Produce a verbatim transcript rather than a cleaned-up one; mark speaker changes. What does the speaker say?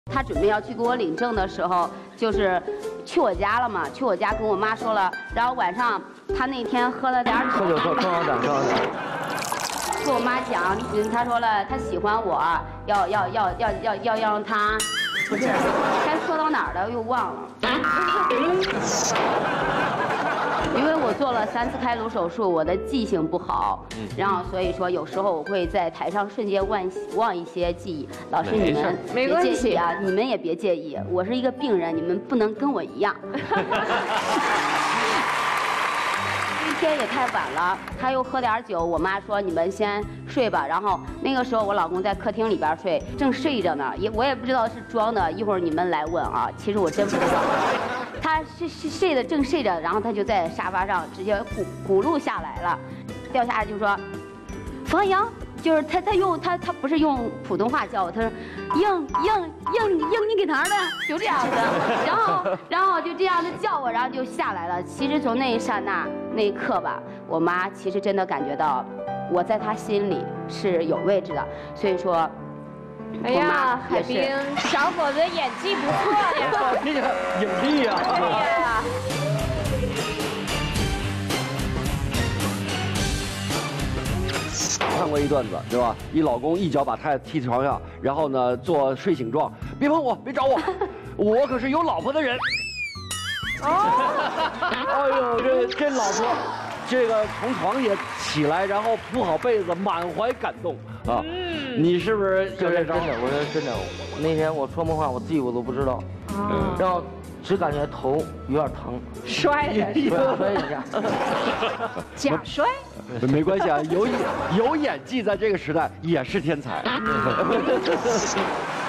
Speaker 1: 他准备要去给我领证的时候，就是去我家了嘛，去我家跟我妈说了，然后晚上他那天喝了点儿
Speaker 2: 喝酒喝喝好点，喝好点。
Speaker 1: 跟我妈讲，嗯，他说了他喜欢我，要要要要要要要让他，不是，该说到哪儿了又忘了。因为我做了三次开颅手术，我的记性不好，然后所以说有时候我会在台上瞬间忘忘一些记忆。老师你们别介意啊，你们也别介意，我是一个病人，你们不能跟我一样。那天也太晚了，他又喝点酒，我妈说你们先睡吧。然后那个时候我老公在客厅里边睡，正睡着呢，也我也不知道是装的，一会儿你们来问啊，其实我真不知道。他睡睡睡的正睡着，然后他就在沙发上直接骨骨碌下来了，掉下来就说：“方洋。”就是他，他用他他不是用普通话叫我，他说应应应应你给他的，就这样子，然后然后就这样的叫我，然后就下来了。其实从那一刹那那一刻吧，我妈其实真的感觉到我在她心里是有位置的，所以说，
Speaker 3: 哎呀，海冰小伙子演技不错呀，
Speaker 2: 这个影帝呀。
Speaker 3: 对呀。
Speaker 2: 看过一段子是吧？一老公一脚把太太踢床上，然后呢做睡醒状，别碰我，别找我，我可是有老婆的人。哦，哎呦，这这老婆，这个从床也起来，然后铺好被子，满怀感动啊。嗯，你是不是就这招？
Speaker 4: 真的，我说真的，那天我说梦话，我自己我都不知道，
Speaker 3: 啊，
Speaker 4: 然后只感觉头有点疼，
Speaker 3: 摔的，
Speaker 4: 摔一下，
Speaker 3: 假摔。
Speaker 2: 没关系啊，有有演技，在这个时代也是天才。